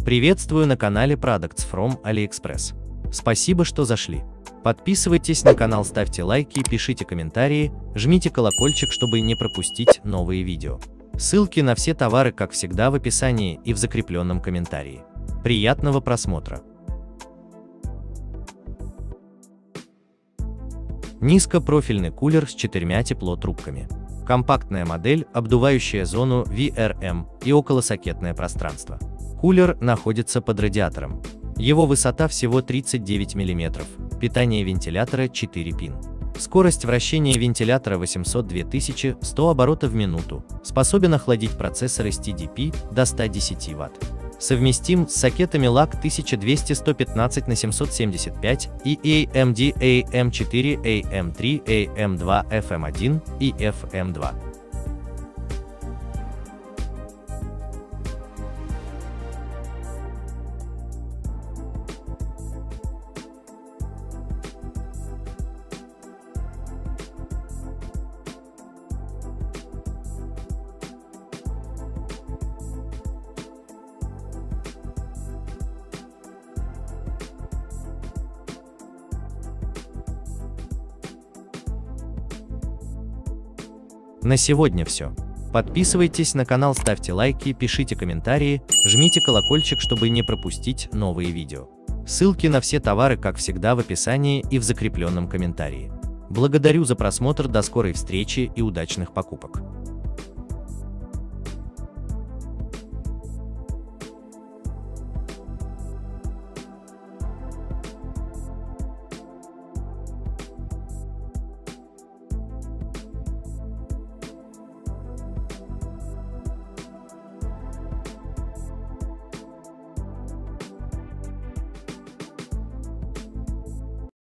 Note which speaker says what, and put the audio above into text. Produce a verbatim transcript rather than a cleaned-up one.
Speaker 1: Приветствую на канале Products from AliExpress. Спасибо, что зашли. Подписывайтесь на канал, ставьте лайки, пишите комментарии, жмите колокольчик, чтобы не пропустить новые видео. Ссылки на все товары, как всегда, в описании и в закрепленном комментарии. Приятного просмотра! Низкопрофильный кулер с четырьмя теплотрубками. Компактная модель, обдувающая зону ви эр эм и околосокетное пространство. Кулер находится под радиатором. Его высота всего тридцать девять миллиметров, питание вентилятора четыре пин. Скорость вращения вентилятора восемьсот две тысячи сто оборотов в минуту, способен охладить процессор эс ти ди пи до ста десяти ватт. Совместим с сокетами лак тысяча двести сто пятнадцать на семьсот семьдесят пять и эй эм ди эй эм четыре, эй эм три, эй эм два, эф эм один и эф эм два. На сегодня все. Подписывайтесь на канал, ставьте лайки, пишите комментарии, жмите колокольчик, чтобы не пропустить новые видео. Ссылки на все товары, как всегда, в описании и в закрепленном комментарии. Благодарю за просмотр, до скорой встречи и удачных покупок!